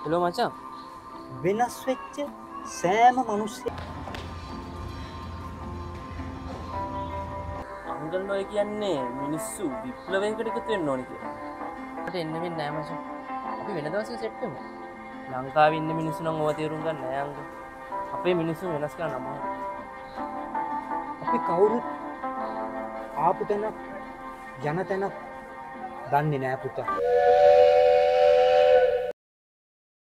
Hello මචං. වෙනස් වෙච්ච සෑම මිනිස්සෙක් අංකල් ඔය කියන්නේ මිනිස්සු විප්ලවයකට එකතු වෙන්න ඕනේ කියලා. මට එන්න වෙන්නේ නෑ මචං. අපි වෙන දවසක සෙට් වෙමු. ලංකාවේ ඉන්න මිනිස්සු නම් ඕවා තේරුම් ගන්න නෑ අංකල්. අපේ මිනිස්සු වෙනස් කරන්න අමාරුයි. අපි කවුරුත් ආපු තැනක් යන තැනක් දන්නේ නෑ පුතා.